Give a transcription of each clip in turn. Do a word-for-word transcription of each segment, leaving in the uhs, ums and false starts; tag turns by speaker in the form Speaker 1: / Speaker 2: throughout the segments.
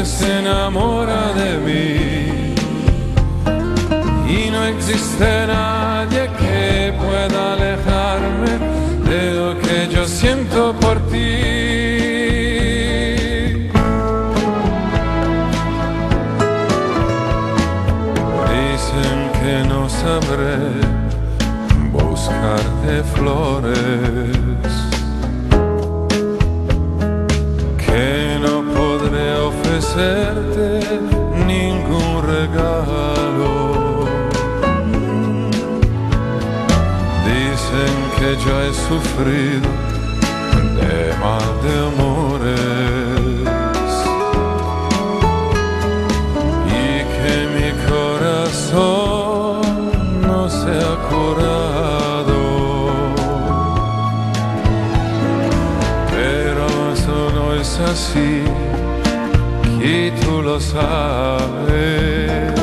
Speaker 1: quien se enamora de mí. Y no existe nadie que pueda alejarme de lo que yo siento por ti. Dicen que no sabré buscarte flores, que no podré ofrecerte ningún regalo. Dicen que yo he sufrido de mal de amores y que mi corazón no se ha curado, pero eso no es así y tú lo sabes.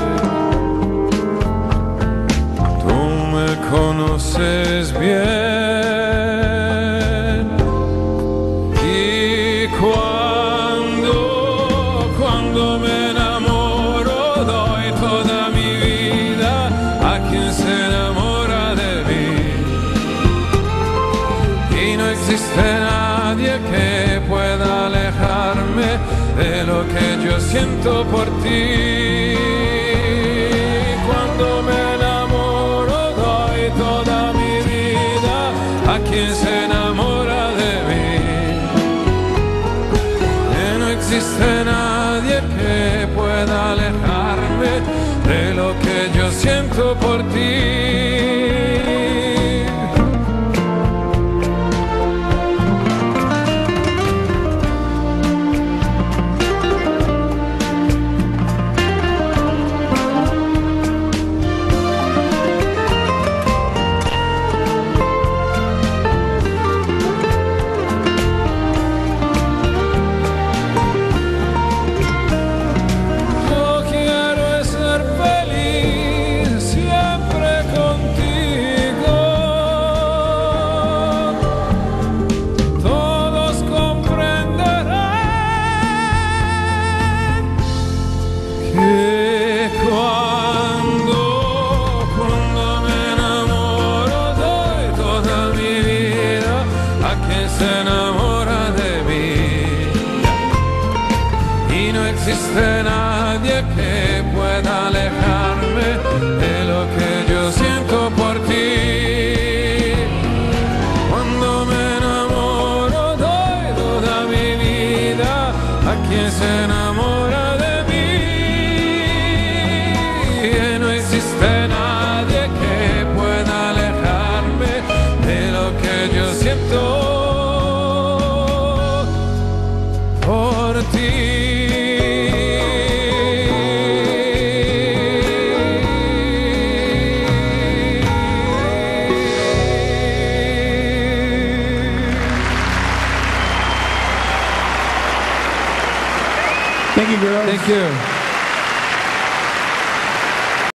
Speaker 1: Tú me conoces bien y cuando, cuando me enamoro doy toda mi vida a quien se enamora de mí. Y no existe nadie que pueda alejarme de lo que yo siento por ti. Cuando me enamoro doy toda mi vida a quien se enamora de mí. Y no existe nadie que pueda alejarme de lo que yo siento por ti. Que cuando, cuando me enamoro doy toda mi vida a quien se enamora de mí. Y no existe nadie que pueda alejarme de lo que yo siento por ti. Cuando me enamoro doy toda mi vida a quien se enamora de mí. No existe nadie que pueda alejarme de lo que yo siento por ti.
Speaker 2: Thank you, girls.
Speaker 1: Thank you.